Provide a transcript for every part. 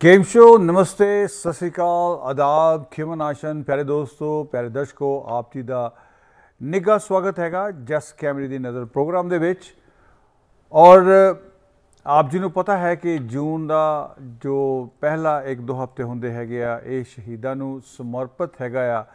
Game show नमस्ते सत श्री अकाल आदाब खिमन आशन प्यारे दोस्तों प्यारे दर्शकों आप जी का निघा स्वागत हैगा जस कैमरे की नज़र प्रोग्राम दे विच। और आप जी को पता है कि जून का जो पहला एक दो हफ्ते होंगे हैगे आ ये शहीदों को समर्पित हैगा आ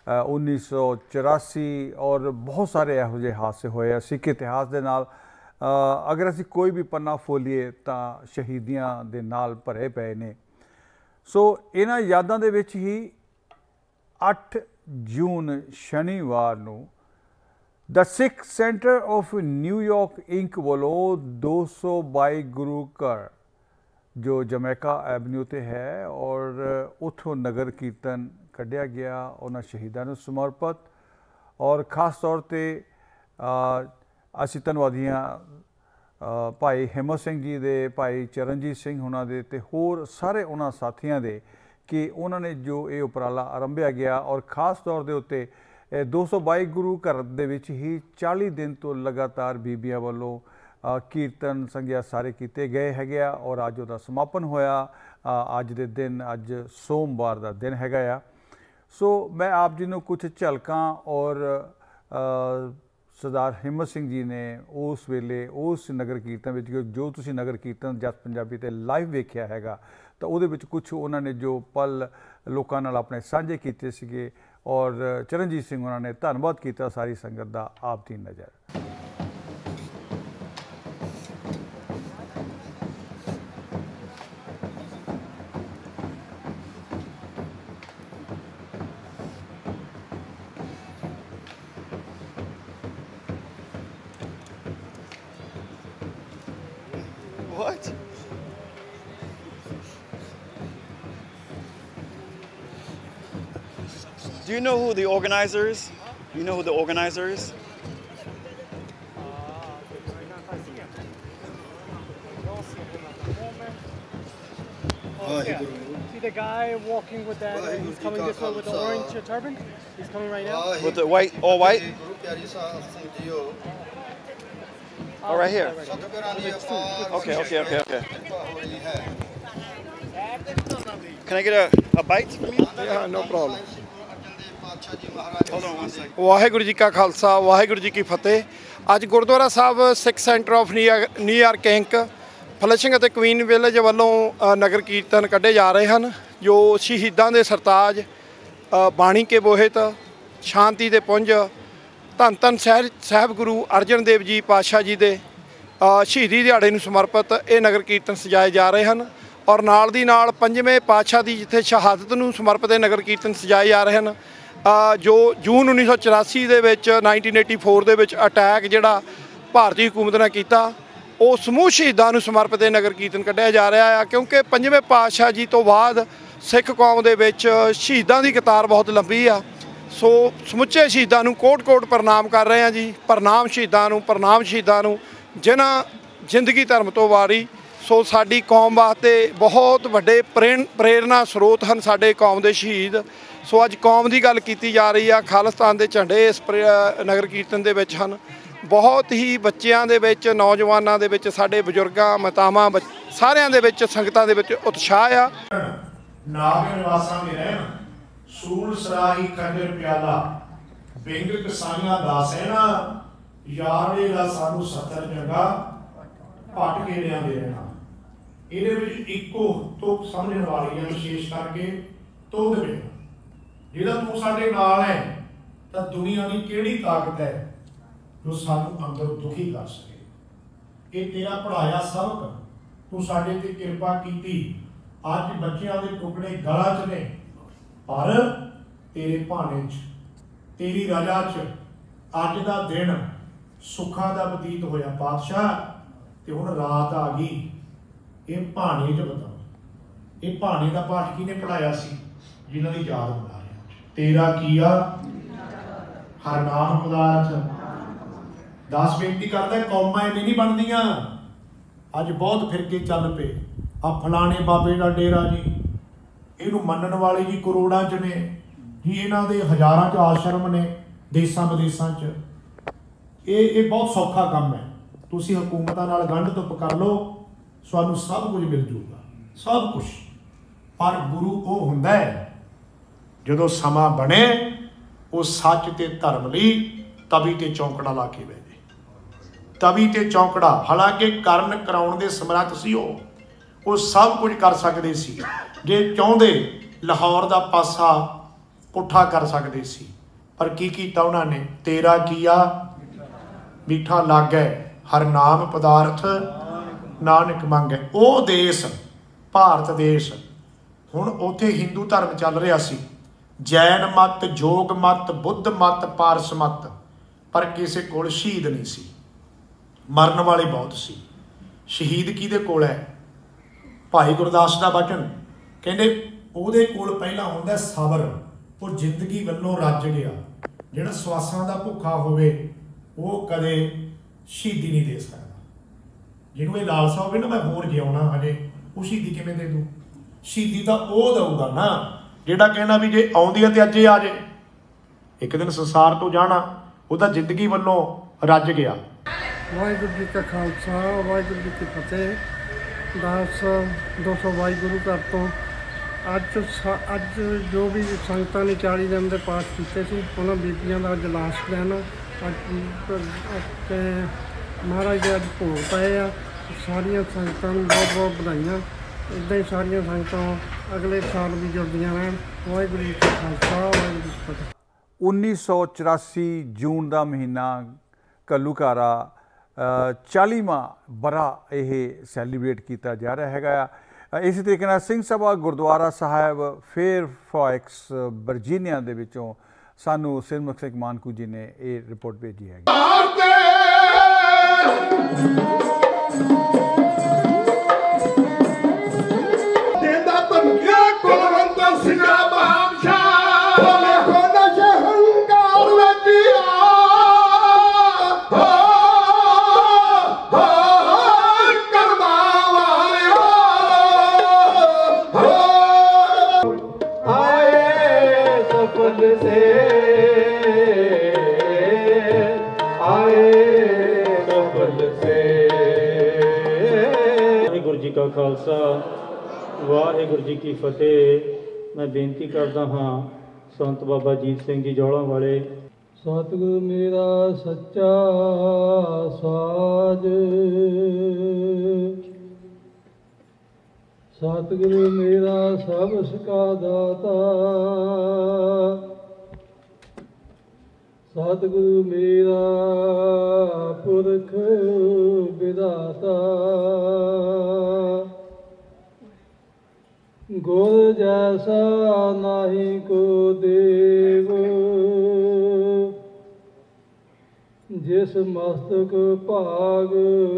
1984 और बहुत सारे इहो जिहे हादसे होए सिख इतिहास के नाल अगर असी कोई भी पन्ना फोलीए तो शहीदियां दे नाल भरे पे ने। सो इन्हां यादां दे विच ही 8 जून शनिवार नूं the Sikh centre of New York Inc वालों 222 गुरु घर जो जमैका एवन्यू ते है और उत्थों नगर कीर्तन कढ़िया गया उन्हां शहीदां नूं समर्पित। और खास तौर पर असी धन्नवादियां भाई हिम्मत सिंह जी दे भाई चरणजीत सिंह होना दे ते होर सारे उन्हां साथियां दे कि उन्होंने जो ये उपराला आरंभिया गया और खास तौर के उत्ते 222 गुरु घर दे विच ही 40 दिन तो लगातार बीबियां वालों कीर्तन संग्या सारे किए गए हैगे आ और अज उहदा समापन होया अज दे दिन अज सोमवार का दिन हैगा आ। सो मैं आप जी नूं कुछ झलकां और सरदार हिम्मत सिंह जी ने उस वेले उस नगर कीर्तन विच जो तुसी नगर कीर्तन जस पंजाबी ते लाइव वेख्या हैगा तो उहदे विच कुछ उन्होंने जो पल लोकां नाल अपने साझे कीते सीगे और चरणजीत सिंह उन्होंने धन्नवाद किया सारी संगत दा आप दी नज़र। What? Do you know who the organizer is? You know who the organizer is? Yeah. See the guy walking with that, he's coming this way with the orange turban? He's coming right now? With the white, all white? Oh, right here. Okay. Can I get a bite from you? Yeah, no problem. Hold on one second. Waheguru ji ਕਾ ਖਾਲਸਾ ਵਾਹਿਗੁਰੂ ਜੀ ਕੀ ਫਤਿਹ। ਅੱਜ Gurdwara Sahib Sikh centre of New York Inc Flushing ਅਤੇ Queen village ਵੱਲੋਂ ਨਗਰ ਕੀਰਤਨ ਕੱਢੇ ਜਾ ਰਹੇ ਹਨ ਜੋ ਸ਼ਹੀਦਾਂ ਦੇ ਸਰਤਾਜ ਬਾਣੀ ਕੇ ਬੋਹਿਤ ਸ਼ਾਂਤੀ ਦੇ ਪੁੰਜ ਧੰਨ ਧੰਨ ਸਾਹਿਬ ਗੁਰੂ ਅਰਜਨ ਦੇਵ ਜੀ ਪਾਤਸ਼ਾਹ ਜੀ ਦੇ ਸ਼ਹੀਦੀ ਦਿਹਾੜੇ ਨੂੰ ਸਮਰਪਿਤ ਇਹ ਨਗਰ ਕੀਰਤਨ ਸਜਾਏ ਜਾ ਰਹੇ ਹਨ। ਔਰ ਨਾਲ ਦੀ ਨਾਲ ਪੰਜਵੇਂ ਪਾਤਸ਼ਾਹ ਦੀ ਜਿੱਥੇ ਸ਼ਹਾਦਤ ਨੂੰ ਸਮਰਪਿਤ ਇਹ ਨਗਰ ਕੀਰਤਨ ਸਜਾਏ ਜਾ ਰਹੇ ਹਨ। ਜੋ ਜੂਨ 1984 ਦੇ ਵਿੱਚ 1984 ਦੇ ਵਿੱਚ ਅਟੈਕ ਜਿਹੜਾ ਭਾਰਤੀ ਹਕੂਮਤ ਨੇ ਕੀਤਾ ਉਹ ਸਮੂਹ ਸ਼ਹੀਦਾਂ ਨੂੰ ਸਮਰਪਿਤ ਇਹ ਨਗਰ ਕੀਰਤਨ ਕੱਢਿਆ ਜਾ ਰਿਹਾ ਆ ਕਿਉਂਕਿ ਪੰਜਵੇਂ ਪਾਤਸ਼ਾਹ ਜੀ ਤੋਂ ਬਾਅਦ ਸਿੱਖ ਕੌਮ ਦੇ ਵਿੱਚ ਸ਼ਹੀਦਾਂ ਦੀ ਕਤਾਰ ਬਹੁਤ ਲੰਬੀ ਆ। ਸੋ ਸਮੁੱਚੇ ਸ਼ਹੀਦਾਂ ਨੂੰ ਕੋਟ-ਕੋਟ ਪ੍ਰਣਾਮ ਕਰ ਰਹੇ ਹਾਂ ਜੀ। ਪ੍ਰਣਾਮ ਸ਼ਹੀਦਾਂ ਨੂੰ ਜਿਨ੍ਹਾਂ ਜ਼ਿੰਦਗੀ ਧਰਮ ਤੋਂ ਵਾਰੀ। ਸੋ ਸਾਡੀ ਕੌਮ ਵਾਸਤੇ ਬਹੁਤ ਵੱਡੇ ਪ੍ਰੇਰਨਾ ਸਰੋਤ ਹਨ ਸਾਡੇ ਕੌਮ ਦੇ ਸ਼ਹੀਦ। ਸੋ ਅੱਜ ਕੌਮ ਦੀ ਗੱਲ ਕੀਤੀ ਜਾ ਰਹੀ ਆ ਖਾਲਿਸਤਾਨ ਦੇ ਝੰਡੇ ਇਸ ਨਗਰ ਕੀਰਤਨ ਦੇ ਵਿੱਚ ਹਨ। ਬਹੁਤ ਹੀ ਬੱਚਿਆਂ ਦੇ ਵਿੱਚ ਨੌਜਵਾਨਾਂ ਦੇ ਵਿੱਚ ਸਾਡੇ ਬਜ਼ੁਰਗਾਂ ਮਾਤਾਵਾਂ ਸਾਰਿਆਂ ਦੇ ਵਿੱਚ ਸੰਗਤਾਂ ਦੇ ਵਿੱਚ ਉਤਸ਼ਾਹ ਆ। ਨਾਗ ਨਿਵਾਸਾਂ ਦੇ ਰਹਿਣ ਸੂਲ ਸਰਾਹੀ ਖੰਜਰ ਪਿਆਲਾ ਬਿੰਗ ਕਸਾਈਆਂ ਦਾ ਸਹਿਣਾ ਯਾਰੇ ਦਾ ਸਾਨੂੰ 70 ਜੰਗਾ ਭੱਟ ਕੇ ਲਿਆਂਦੇ ਰਹਿਣਾ। ਇਹਦੇ ਵਿੱਚ ਇੱਕੋ ਤੁਕ ਸਮਝਣ ਵਾਲੀ ਹੈ ਵਿਸ਼ੇਸ਼ ਕਰਕੇ ਤੁਧ ਵਿੱਚ ਜਿਹੜਾ ਤੂੰ ਸਾਡੇ ਨਾਲ ਹੈ ਤਾਂ ਦੁਨੀਆ ਦੀ ਕਿਹੜੀ ਤਾਕਤ ਹੈ ਜੋ ਸਾਨੂੰ ਅੰਦਰ ਦੁਖੀ ਕਰ ਸਕੇ। ਇਹ ਤੇਰਾ ਪੜਾਇਆ ਸਬਕ ਤੂੰ ਸਾਡੇ ਤੇ ਕਿਰਪਾ ਕੀਤੀ। ਅੱਜ ਬੱਚਿਆਂ ਦੇ ਟੁਕੜੇ ਗਲਾਂ 'ਚ ਨੇ ਪਰ ਤੇਰੇ ਭਾਣੇ 'ਚ ਤੇਰੀ ਰਜਾ 'ਚ ਅੱਜ ਦਾ ਦਿਨ ਸੁੱਖਾਂ ਦਾ ਬਤੀਤ ਹੋਇਆ ਪਾਤਸ਼ਾਹ ਤੇ ਹੁਣ ਰਾਤ ਆ ਗਈ। ਇਹ ਭਾਣੇ 'ਚ ਬਤਾਓ ਇਹ ਭਾਣੇ ਦਾ ਪਾਠ ਕਿਹਨੇ ਪੜਾਇਆ ਸੀ ਜਿਨ੍ਹਾਂ ਦੀ ਯਾਦ ਬਣਾ ਰਿਹਾ। ਤੇਰਾ ਕੀਆ ਹਰ ਨਾਮ ਪਦਾਰਥ ਦਾਸ ਬੇਨਤੀ ਕਰਦਾ ਕੌਮਾਂ ਐਵੇਂ ਨਹੀਂ ਬਣਦੀਆਂ। ਅੱਜ ਬਹੁਤ ਫਿਰਕੇ ਚੱਲ ਪਏ ਆ ਫਲਾਣੇ ਬਾਬੇ ਦਾ ਡੇਰਾ ਜੀ ਇਹਨੂੰ ਮੰਨਣ ਵਾਲੇ ਜੀ ਕਰੋੜਾਂ 'ਚ ਨੇ ਜੀ ਇਹਨਾਂ ਦੇ ਹਜ਼ਾਰਾਂ 'ਚ ਆਸ਼ਰਮ ਨੇ ਦੇਸਾਂ ਵਿਦੇਸਾਂ 'ਚ। ਇਹ ਬਹੁਤ ਸੌਖਾ ਕੰਮ ਹੈ। ਤੁਸੀਂ ਹਕੂਮਤਾਂ ਨਾਲ ਗੰਢ ਧੁੱਪ ਕਰ ਲਓ ਤੁਹਾਨੂੰ ਸਭ ਕੁਝ ਮਿਲ ਜੂਗਾ ਸਭ ਕੁਝ। ਪਰ ਗੁਰੂ ਉਹ ਹੁੰਦਾ ਹੈ ਜਦੋਂ ਸਮਾਂ ਬਣੇ ਉਹ ਸੱਚ ਤੇ ਧਰਮ ਲਈ ਤਵੀ ਤੇ ਚੌਂਕੜਾ ਲਾ ਕੇ ਬਹਿ ਜਾਏ। ਤਵੀ ਤੇ ਚੌਂਕੜਾ, ਹਾਲਾਂਕਿ ਕਰਨ ਕਰਾਉਣ ਦੇ ਸਮਰੱਥ ਸੀ ਉਹ ਸਭ ਕੁਝ ਕਰ ਸਕਦੇ ਸੀ। ਜੇ ਚਾਹੁੰਦੇ ਲਾਹੌਰ ਦਾ ਪਾਸਾ ਪੁੱਠਾ ਕਰ ਸਕਦੇ ਸੀ, ਪਰ ਕੀ ਕੀਤਾ ਉਹਨਾਂ ਨੇ? ਤੇਰਾ ਕੀਆ ਮਿੱਠਾ ਲਾਗੈ, ਹਰ ਨਾਮ ਪਦਾਰਥ ਨਾਨਕ ਮੰਗੈ। ਉਹ ਦੇਸ਼ ਭਾਰਤ ਦੇਸ਼, ਹੁਣ ਉੱਥੇ ਹਿੰਦੂ ਧਰਮ ਚੱਲ ਰਿਹਾ ਸੀ, ਜੈਨ ਮਤ, ਜੋਗ ਮਤ, ਬੁੱਧ ਮਤ, ਪਾਰਸ ਮਤ, ਪਰ ਕਿਸੇ ਕੋਲ ਸ਼ਹੀਦ ਨਹੀਂ ਸੀ। ਮਰਨ ਵਾਲੇ ਬਹੁਤ ਸੀ। ਸ਼ਹੀਦ ਕਿਹਦੇ ਕੋਲ ਹੈ? ਭਾਈ ਗੁਰਦਾਸ ਦਾ ਬਚਨ ਕਹਿੰਦੇ ਉਹਦੇ ਕੋਲ ਪਹਿਲਾਂ ਹੁੰਦਾ ਸਬਰ, ਉਹ ਜ਼ਿੰਦਗੀ ਵੱਲੋਂ ਰੱਜ ਗਿਆ। ਜਿਹੜਾ ਸਵਾਸਾਂ ਦਾ ਭੁੱਖਾ ਹੋਵੇ ਉਹ ਕਦੇ ਸ਼ਹੀਦੀ ਨਹੀਂ ਦੇ ਸਕਦਾ। ਜਿਹਨੂੰ ਇਹ ਲਾਲਸਾ ਹੋਵੇ ਨਾ ਮੈਂ ਹੋਰ ਜਿਉਣਾ ਹਜੇ, ਉਹ ਸ਼ਹੀਦੀ ਕਿਵੇਂ ਦੇ ਦੂ? ਸ਼ਹੀਦੀ ਤਾਂ ਉਹ ਦਊਗਾ ਨਾ ਜਿਹੜਾ ਕਹਿੰਦਾ ਵੀ ਜੇ ਆਉਂਦੀ ਹੈ ਤੇ ਅੱਜ ਹੀ ਆ ਜੇ, ਇੱਕ ਦਿਨ ਸੰਸਾਰ ਤੋਂ ਜਾਣਾ। ਉਹਦਾ ਜ਼ਿੰਦਗੀ ਵੱਲੋਂ ਰੱਜ ਗਿਆ। ਵਾਹਿਗੁਰੂ ਜੀ ਕਾ ਖਾਲਸਾ, ਵਾਹਿਗੁਰੂ ਜੀ ਕੀ ਫਤਿਹ। ਦਾਸ 222 ਗੁਰੂ ਘਰ ਤੋਂ ਅੱਜ ਜੋ ਵੀ ਸੰਗਤਾਂ ਨੇ 40 ਦਿਨ ਦੇ ਪਾਠ ਕੀਤੇ ਸੀ, ਉਹਨਾਂ ਬੀਬੀਆਂ ਦਾ ਅੱਜ ਲਾਸਟ ਦਿਨ। ਅਤੇ ਮਹਾਰਾਜ ਦੇ ਅੱਜ ਭੋਗ ਪਏ ਆ। ਸਾਰੀਆਂ ਸੰਗਤਾਂ ਨੂੰ ਬਹੁਤ ਬਹੁਤ ਵਧਾਈਆਂ। ਇੱਦਾਂ ਹੀ ਸਾਰੀਆਂ ਸੰਗਤਾਂ ਅਗਲੇ ਸਾਲ ਵੀ ਜੁੜਦੀਆਂ ਰਹਿਣ। ਵਾਹਿਗੁਰੂ ਜੀ ਕਾ ਖਾਲਸਾ, ਵਾਹਿਗੁਰੂ ਜੀ ਕੀ ਫਤਿਹ। 1984 ਜੂਨ ਦਾ ਮਹੀਨਾ ਘੱਲੂਘਾਰਾ 40ਵਾਂ ਬਰਾ ਇਹ ਸੈਲੀਬ੍ਰੇਟ ਕੀਤਾ ਜਾ ਰਿਹਾ ਹੈਗਾ ਆ। ਇਸੇ ਤਰੀਕੇ ਨਾਲ ਸਿੰਘ ਸਭਾ ਗੁਰਦੁਆਰਾ ਸਾਹਿਬ ਫੇਅਰਫੈਕਸ ਵਰਜੀਨੀਆ ਦੇ ਵਿੱਚੋਂ ਸਾਨੂੰ ਸਿਰਮੁਖ ਸਿੰਘ ਮਾਨਕੂ ਜੀ ਨੇ ਇਹ ਰਿਪੋਰਟ ਭੇਜੀ ਹੈਗੀ। खालसा वाहिगुरू जी की फतेह। मैं बेनती करता हाँ संत बाबा जीत सिंह जी जौड़ा वाले। सतगुरु मेरा सच्चा साज, सतगुरु मेरा सबस का दाता, सतगुरु मेरा पुरख विधाता, गुर जैसा नाही को देव, जिस मस्तक भाग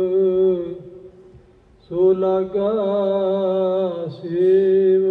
सो लागा सेव।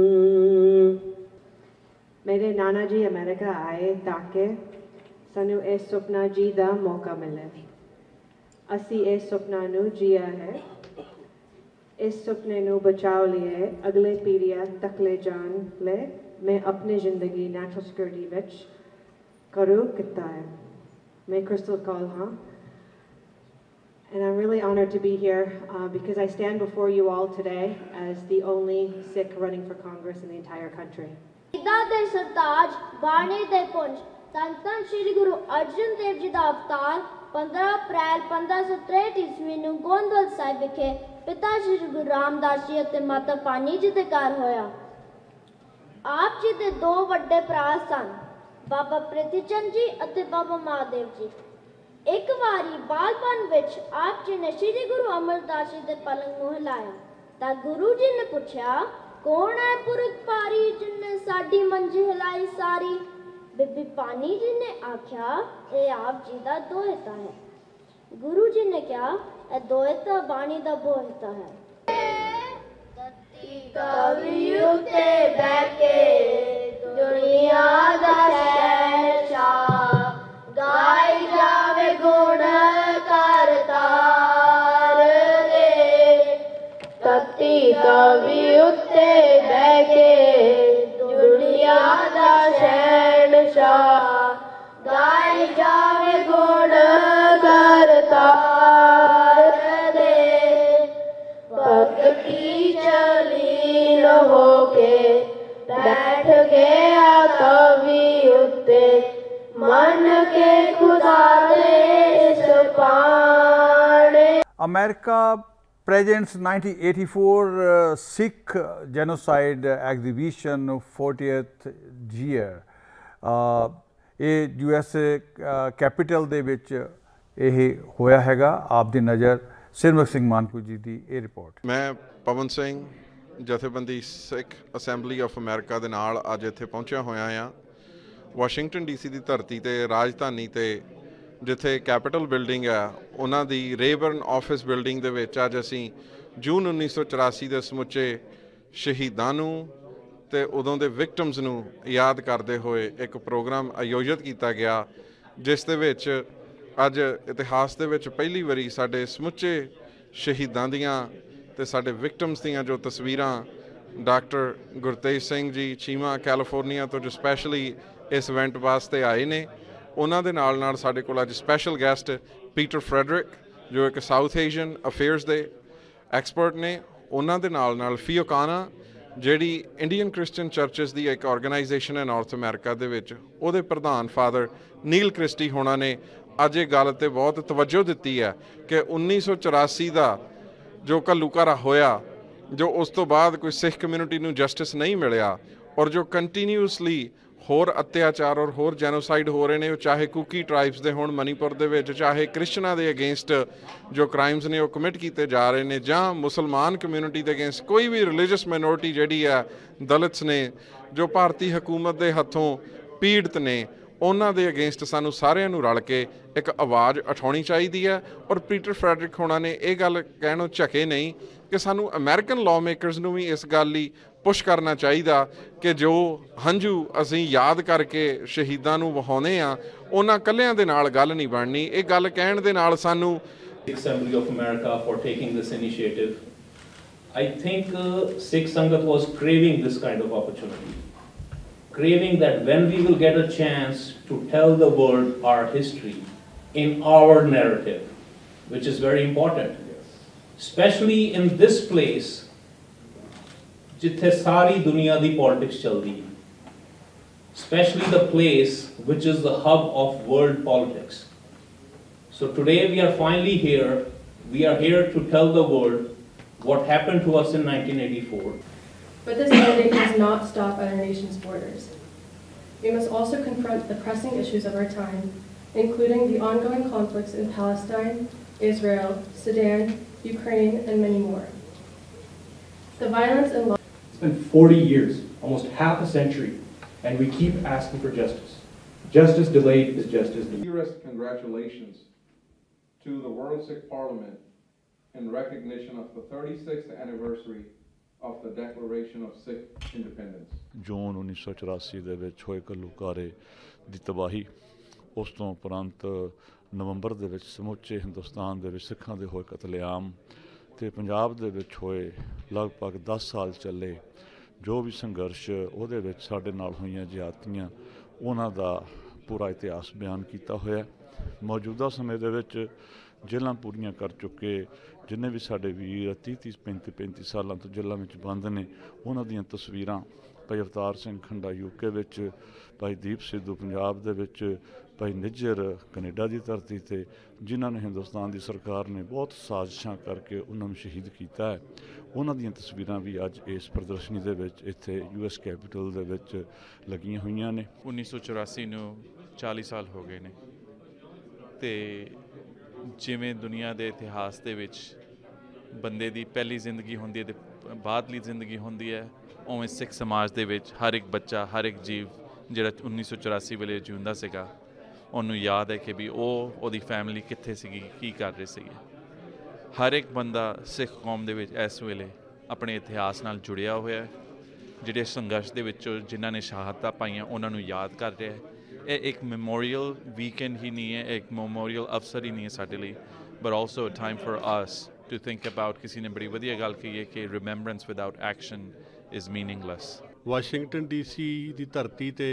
मेरे नाना जी अमेरिका आए ताकि सानू इस सुपना जी दा मौका मिले। असी इस सुपना नू जिया है। इस सुपने नू बचाव लिए अगले पीढ़ियां तक ले जान ले मैं अपनी जिंदगी नेशनल सिक्योरिटी विच करू किता है। मैं क्रिस्टल कौल हाँ, and I'm really honored to be here because I stand before you all today as the only Sikh running for Congress in the entire country. इदा दे सरताज बाणे दे पुंज संतन श्री गुरु अर्जन देव जी दा अवतार 15 अप्रैल 1563 ईस्वी ਨੂੰ ਗੋਂਦਵਾਲ ਸਾਹਿਬ ਵਿਖੇ ਪਿਤਾ श्री गुरु रामदास जी ਅਤੇ ਮਾਤਾ ਪਾਨੀ ਜੀ ਦੇ ਘਰ ਹੋਇਆ। ਆਪ ਜੀ ਦੇ ਦੋ ਵੱਡੇ ਭਰਾ ਸਨ, ਬਾਬਾ ਪ੍ਰਿਥੀ ਚੰਦ ਜੀ ਅਤੇ ਬਾਬਾ ਮਹਾਦੇਵ ਜੀ। ਇੱਕ ਵਾਰੀ ਬਾਲਪਨ ਵਿੱਚ ਆਪ ਜੀ ਨੇ श्री गुरु ਅਮਰਦਾਸ ਜੀ ਦੇ ਪਲੰਗ ਨੂੰ ਹਿਲਾਇਆ ਤਾਂ ਗੁਰੂ ਜੀ ਨੇ ਪੁੱਛਿਆ, ਕੌਣ ਹੈ ਪੁਰਖ ਭਾਰੀ ਜਿਨਨੇ ਸਾਡੀ ਮੰਜੀ ਹਿਲਾਈ ਸਾਰੀ? ਬੀਬੀ ਪਾਨੀ जी ने आख्या, ये आप जी का दोहता है। गुरु जी ने कहा, यह दोहता बाणी का बोहता है। दुनिया दा शहंशाह गाई जावे गुण करतार दे, तत्ती तवी उत्ते बह के दुनिया दा शहंशाह गाई जावे गुण करतार दे, भक्ति चली न हो के America presents 1984 Sikh Genocide Exhibition 40th year. ਇਹ USA ਕੈਪੀਟਲ ਦੇ ਵਿੱਚ ਇਹ ਹੋਇਆ ਹੈਗਾ। ਆਪ ਦੀ ਨਜ਼ਰ ਸਿਰਮੁਖ ਸਿੰਘ ਮਾਨਕੂ ਜੀ ਦੀ ਇਹ ਰਿਪੋਰਟ। ਮੈਂ ਪਵਨ ਸਿੰਘ ਜਥੇਬੰਦੀ ਸਿੱਖ ਅਸੈਂਬਲੀ ਆਫ ਅਮਰੀਕਾ ਦੇ ਨਾਲ ਅੱਜ ਇੱਥੇ ਪਹੁੰਚਿਆ ਹੋਇਆ ਹਾਂ। ਵਾਸ਼ਿੰਗਟਨ DC ਦੀ ਧਰਤੀ ਤੇ ਰਾਜਧਾਨੀ ਤੇ ਜਿੱਥੇ ਕੈਪੀਟਲ ਬਿਲਡਿੰਗ ਆ ਉਹਨਾਂ ਦੀ ਰੇਬਰਨ ਆਫਿਸ ਬਿਲਡਿੰਗ ਦੇ ਵਿੱਚ ਅੱਜ ਅਸੀਂ ਜੂਨ 1984 ਦੇ ਸਮੁੱਚੇ ਸ਼ਹੀਦਾਂ ਨੂੰ ਤੇ ਉਦੋਂ ਦੇ ਵਿਕਟਮਸ ਨੂੰ ਯਾਦ ਕਰਦੇ ਹੋਏ ਇੱਕ ਪ੍ਰੋਗਰਾਮ ਆਯੋਜਿਤ ਕੀਤਾ ਗਿਆ, ਜਿਸ ਦੇ ਵਿੱਚ ਅੱਜ ਇਤਿਹਾਸ ਦੇ ਵਿੱਚ ਪਹਿਲੀ ਵਾਰੀ ਸਾਡੇ ਸਮੁੱਚੇ ਸ਼ਹੀਦਾਂ ਦੀਆਂ ਤੇ ਸਾਡੇ ਵਿਕਟਮਸ ਦੀਆਂ ਜੋ ਤਸਵੀਰਾਂ ਡਾਕਟਰ ਗੁਰਤੇਜ ਸਿੰਘ ਜੀ ਚੀਮਾ ਕੈਲੀਫੋਰਨੀਆ ਤੋਂ ਜੋ ਸਪੈਸ਼ਲੀ ਇਸ ਇਵੈਂਟ ਵਾਸਤੇ ਆਏ ਨੇ, ਉਹਨਾਂ ਦੇ ਨਾਲ ਨਾਲ ਸਾਡੇ ਕੋਲ ਅੱਜ ਸਪੈਸ਼ਲ ਗੈਸਟ ਪੀਟਰ ਫਰੈਡਰਿਕ ਜੋ ਇੱਕ ਸਾਊਥ ਏਸ਼ੀਅਨ ਅਫੇਅਰਸ ਦੇ ਐਕਸਪਰਟ ਨੇ, ਉਹਨਾਂ ਦੇ ਨਾਲ ਨਾਲ ਫਿਓਕਾਨਾ ਜਿਹੜੀ ਇੰਡੀਅਨ ਕ੍ਰਿਸਚਨ ਚਰਚਿਸ ਦੀ ਇੱਕ ਆਰਗੇਨਾਈਜੇਸ਼ਨ ਹੈ ਨਾਰਥ ਅਮਰੀਕਾ ਦੇ ਵਿੱਚ, ਉਹਦੇ ਪ੍ਰਧਾਨ ਫਾਦਰ ਨੀਲ ਕ੍ਰਿਸਟੀ ਹੋਣਾ ਨੇ ਅੱਜ ਇਹ ਗੱਲ 'ਤੇ ਬਹੁਤ ਤਵੱਜੋ ਦਿੱਤੀ ਹੈ ਕਿ 1984 ਦਾ ਜੋ ਘੱਲੂਘਾਰਾ ਹੋਇਆ, ਜੋ ਉਸ ਤੋਂ ਬਾਅਦ ਕੋਈ ਸਿੱਖ ਕਮਿਊਨਿਟੀ ਨੂੰ ਜਸਟਿਸ ਨਹੀਂ ਮਿਲਿਆ ਔਰ ਜੋ ਕੰਟੀਨਿਊਸਲੀ ਹੋਰ ਅਤਿਆਚਾਰ ਔਰ ਹੋਰ ਜੈਨੋਸਾਈਡ ਹੋ ਰਹੇ ਨੇ, ਚਾਹੇ ਕੁਕੀ ਟਰਾਈਬਸ ਦੇ ਹੋਣ ਮਨੀਪੁਰ ਦੇ ਵਿੱਚ, ਚਾਹੇ ਕ੍ਰਿਸਚਨਾਂ ਦੇ ਅਗੇਂਸਟ ਜੋ ਕ੍ਰਾਈਮਸ ਨੇ ਉਹ ਕਮਿਟ ਕੀਤੇ ਜਾ ਰਹੇ ਨੇ, ਜਾਂ ਮੁਸਲਮਾਨ ਕਮਿਊਨਿਟੀ ਦੇ ਅਗੇਂਸਟ ਕੋਈ ਵੀ ਰਿਲੀਜੀਅਸ ਮਾਈਨੋਰਿਟੀ ਜਿਹੜੀ ਹੈ, ਦਲਿਤਸ ਨੇ ਜੋ ਭਾਰਤੀ ਹਕੂਮਤ ਦੇ ਹੱਥੋਂ ਪੀੜਤ ਨੇ, ਉਹਨਾਂ ਦੇ ਅਗੇਂਸਟ ਸਾਨੂੰ ਸਾਰਿਆਂ ਨੂੰ ਰਲ ਕੇ ਇੱਕ ਆਵਾਜ਼ ਉਠਾਉਣੀ ਚਾਹੀਦੀ ਹੈ। ਔਰ ਪੀਟਰ ਫਰੈਡਰਿਕ ਹੋਣਾ ਨੇ ਇਹ ਗੱਲ ਕਹਿਣੋਂ ਝਕੇ ਨਹੀਂ ਕਿ ਸਾਨੂੰ ਅਮਰੀਕਨ ਲਾਅ ਮੇਕਰਸ ਨੂੰ ਵੀ ਇਸ ਗੱਲ ਲਈ ਪੁਸ਼ ਕਰਨਾ ਚਾਹੀਦਾ ਕਿ ਜੋ ਹੰਝੂ ਅਸੀਂ ਯਾਦ ਕਰਕੇ ਸ਼ਹੀਦਾਂ ਨੂੰ ਵਹਾਉਂਦੇ ਹਾਂ, ਉਹਨਾਂ ਇਕੱਲਿਆਂ ਦੇ ਨਾਲ ਗੱਲ ਨਹੀਂ ਬਣਨੀ। ਇਹ ਗੱਲ ਕਹਿਣ ਦੇ ਨਾਲ ਸਾਨੂੰ Assembly of America for taking this initiative. I think Sikh Sangat was craving this kind of opportunity, craving that when we will get a chance to tell the world our history in our narrative, which is very important, especially in this place जिथे सारी दुनिया दी politics चलती है, especially the place which is the hub of world politics. So today we are finally here. We are here to tell the world what happened to us in 1984. But this mandate does not stop at our nation's borders. We must also confront the pressing issues of our time, including the ongoing conflicts in Palestine, Israel, Sudan, Ukraine, and many more. The violence and It's been 40 years, almost half a century, and we keep asking for justice. Justice delayed is justice denied. Dearest congratulations to the World Sikh Parliament in recognition of the 36th anniversary of the Declaration of Sikh Independence. ਜੂਨ 1984 ਦੇ ਵਿੱਚ ਹੋਏ ਘੱਲੂਘਾਰੇ ਦੀ ਤਬਾਹੀ, ਉਸ ਤੋਂ ਉਪਰੰਤ ਨਵੰਬਰ ਦੇ ਵਿੱਚ ਸਮੁੱਚੇ ਹਿੰਦੁਸਤਾਨ ਦੇ ਵਿੱਚ ਸਿੱਖਾਂ ਦੇ ਹੋਏ ਕਤਲੇਆਮ ਤੇ ਪੰਜਾਬ ਦੇ ਵਿੱਚ ਹੋਏ ਲਗਭਗ 10 ਸਾਲ ਚੱਲੇ ਜੋ ਵੀ ਸੰਘਰਸ਼, ਉਹਦੇ ਵਿੱਚ ਸਾਡੇ ਨਾਲ ਹੋਈਆਂ ਜ਼ਿਆਦਤੀਆਂ, ਉਹਨਾਂ ਦਾ ਪੂਰਾ ਇਤਿਹਾਸ ਬਿਆਨ ਕੀਤਾ ਹੋਇਆ। ਮੌਜੂਦਾ ਸਮੇਂ ਦੇ ਵਿੱਚ ਜੇਲ੍ਹਾਂ ਪੂਰੀਆਂ ਕਰ ਚੁੱਕੇ ਜਿੰਨੇ ਵੀ ਸਾਡੇ ਵੀਰ 30-30, 35-35 ਸਾਲਾਂ ਤੋਂ ਜੇਲ੍ਹਾਂ ਵਿੱਚ ਬੰਦ ਨੇ, ਉਹਨਾਂ ਦੀਆਂ ਤਸਵੀਰਾਂ ਭਾਈ ਅਵਤਾਰ ਸਿੰਘ ਖੰਡਾ UK ਵਿੱਚ, ਭਾਈ ਦੀਪ ਸਿੱਧੂ ਪੰਜਾਬ ਦੇ ਵਿੱਚ, ਭਾਈ ਨਿੱਜਰ ਕੈਨੇਡਾ ਦੀ ਧਰਤੀ ਤੇ, ਜਿਨ੍ਹਾਂ ਨੇ ਹਿੰਦੁਸਤਾਨ ਦੀ ਸਰਕਾਰ ਨੇ ਬਹੁਤ ਸਾਜ਼ਿਸ਼ਾਂ ਕਰਕੇ ਉਹਨਾਂ ਨੂੰ ਸ਼ਹੀਦ ਕੀਤਾ ਹੈ, ਉਹਨਾਂ ਦੀਆਂ ਤਸਵੀਰਾਂ ਵੀ ਅੱਜ ਇਸ ਪ੍ਰਦਰਸ਼ਨੀ ਦੇ ਵਿੱਚ ਇੱਥੇ US ਕੈਪੀਟਲ ਦੇ ਵਿੱਚ ਲੱਗੀਆਂ ਹੋਈਆਂ ਨੇ। 1984 ਨੂੰ 40 ਸਾਲ ਹੋ ਗਏ ਨੇ ਤੇ ਜਿਵੇਂ ਦੁਨੀਆ ਦੇ ਇਤਿਹਾਸ ਦੇ ਵਿੱਚ ਬੰਦੇ ਦੀ ਪਹਿਲੀ ਜ਼ਿੰਦਗੀ ਹੁੰਦੀ ਹੈ ਤੇ ਬਾਅਦਲੀ ਜ਼ਿੰਦਗੀ ਹੁੰਦੀ ਹੈ, ਉਵੇਂ ਸਿੱਖ ਸਮਾਜ ਦੇ ਵਿੱਚ ਹਰ ਇੱਕ ਬੱਚਾ, ਹਰ ਇੱਕ ਜੀਵ ਜਿਹੜਾ 1984 ਵੇਲੇ ਜਿਉਂਦਾ ਸੀਗਾ, ਉਹਨੂੰ ਯਾਦ ਹੈ ਕਿ ਵੀ ਉਹਦੀ ਫੈਮਿਲੀ ਕਿੱਥੇ ਸੀਗੀ, ਕੀ ਕਰ ਰਹੇ ਸੀਗੇ। ਹਰ ਇੱਕ ਬੰਦਾ ਸਿੱਖ ਕੌਮ ਦੇ ਵਿੱਚ ਇਸ ਵੇਲੇ ਆਪਣੇ ਇਤਿਹਾਸ ਨਾਲ ਜੁੜਿਆ ਹੋਇਆ ਹੈ, ਜਿਹੜੇ ਸੰਘਰਸ਼ ਦੇ ਵਿੱਚੋਂ ਜਿਨ੍ਹਾਂ ਨੇ ਸ਼ਹਾਦਤਾਂ ਪਾਈਆਂ ਉਹਨਾਂ ਨੂੰ ਯਾਦ ਕਰ ਰਿਹਾ ਹੈ। ਇਹ ਇੱਕ ਮੈਮੋਰੀਅਲ ਵੀਕਐਂਡ ਹੀ ਨਹੀਂ ਹੈ, ਇੱਕ ਮੈਮੋਰੀਅਲ ਅਵਸਰ ਹੀ ਨਹੀਂ ਹੈ ਸਾਡੇ ਲਈ, but also a time for us to think about. ਕਿਸੇ ਨੇ ਬੜੀ ਵਧੀਆ ਗੱਲ ਕਹੀ ਹੈ ਕਿ remembrance without action is meaningless. Washington DC ਦੀ ਧਰਤੀ ਤੇ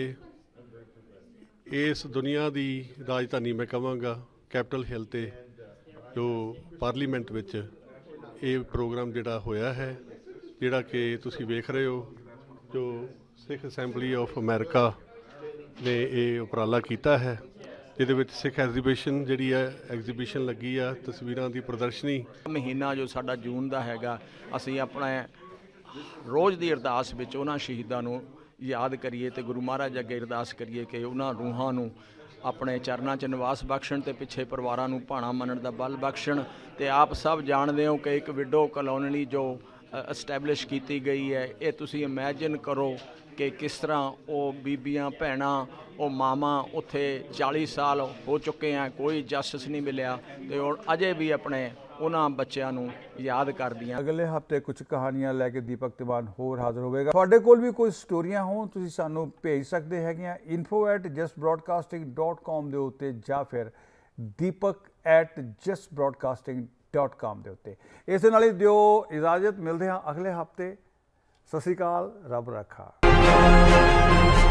ਇਸ ਦੁਨੀਆ ਦੀ ਰਾਜਧਾਨੀ ਮੈਂ ਕਹਾਂਗਾ ਕੈਪੀਟਲ ਹਿੱਲ ਤੇ ਜੋ ਪਾਰਲੀਮੈਂਟ ਵਿੱਚ ਇਹ ਪ੍ਰੋਗਰਾਮ ਜਿਹੜਾ ਹੋਇਆ ਹੈ, ਜਿਹੜਾ ਕਿ ਤੁਸੀਂ ਵੇਖ ਰਹੇ ਹੋ, ਜੋ ਸਿੱਖ ਅਸੈਂਬਲੀ ਆਫ ਅਮਰੀਕਾ ਨੇ ਇਹ ਉਪਰਾਲਾ ਕੀਤਾ ਹੈ ਇਹਦੇ ਵਿੱਚ ਸਿੱਖ ਐਗਜ਼ੀਬਿਸ਼ਨ ਜਿਹੜੀ ਹੈ ਐਗਜ਼ੀਬਿਸ਼ਨ ਲੱਗੀ ਆ, ਤਸਵੀਰਾਂ ਦੀ ਪ੍ਰਦਰਸ਼ਨੀ। ਮਹੀਨਾ ਜੋ ਸਾਡਾ ਜੂਨ ਦਾ ਹੈਗਾ, ਅਸੀਂ ਆਪਣਾ ਰੋਜ਼ ਦੀ ਅਰਦਾਸ ਵਿੱਚ ਉਹਨਾਂ ਸ਼ਹੀਦਾਂ ਨੂੰ ਯਾਦ ਕਰੀਏ ਤੇ ਗੁਰੂ ਮਹਾਰਾਜ ਅੱਗੇ ਅਰਦਾਸ ਕਰੀਏ ਕਿ ਉਹਨਾਂ ਰੂਹਾਂ ਨੂੰ ਆਪਣੇ ਚਰਨਾਂ 'ਚ ਨਿਵਾਸ ਬਖਸ਼ਣ ਤੇ ਪਿੱਛੇ ਪਰਿਵਾਰਾਂ ਨੂੰ ਭਾਣਾ ਮੰਨਣ ਦਾ ਬਲ ਬਖਸ਼ਣ। ਤੇ ਆਪ ਸਭ ਜਾਣਦੇ ਹੋ ਕਿ ਇੱਕ ਵਿਡੋ ਕਲੋਨੀ ਜੋ ਐਸਟੈਬਲਿਸ਼ ਕੀਤੀ ਗਈ ਹੈ, ਇਹ ਤੁਸੀਂ ਇਮੈਜਿਨ ਕਰੋ ਕਿ ਕਿਸ ਤਰ੍ਹਾਂ ਉਹ ਬੀਬੀਆਂ ਭੈਣਾਂ ਉਹ ਮਾਵਾਂ ਉੱਥੇ 40 ਸਾਲ ਹੋ ਚੁੱਕੇ ਆ, ਕੋਈ ਜਸਟਿਸ ਨਹੀਂ ਮਿਲਿਆ ਤੇ ਉਹ ਅਜੇ ਵੀ ਆਪਣੇ ਉਹਨਾਂ ਬੱਚਿਆਂ ਨੂੰ ਯਾਦ ਕਰਦੀਆਂ। ਅਗਲੇ ਹਫਤੇ ਕੁਝ ਕਹਾਣੀਆਂ ਲੈ ਕੇ ਦੀਪਕ ਤਿਵਾਨ ਹੋਰ ਹਾਜ਼ਰ ਹੋਵੇਗਾ। ਤੁਹਾਡੇ ਕੋਲ ਵੀ ਕੋਈ ਸਟੋਰੀਆਂ ਹੋਣ ਤੁਸੀਂ ਸਾਨੂੰ ਭੇਜ ਸਕਦੇ ਹੈਗੇ ਆ info@justbroadcasting.com ਦੇ ਉੱਤੇ ਜਾਂ ਫਿਰ deepak@justbroadcasting.com ਦੇ ਉੱਤੇ। ਇਸ ਨਾਲ ਹੀ ਦਿਓ ਇਜਾਜ਼ਤ, ਮਿਲਦੇ ਹਾਂ ਅਗਲੇ ਹਫਤੇ। ਸਤਿ ਸ਼੍ਰੀ ਅਕਾਲ, ਰੱਬ ਰੱਖਾ।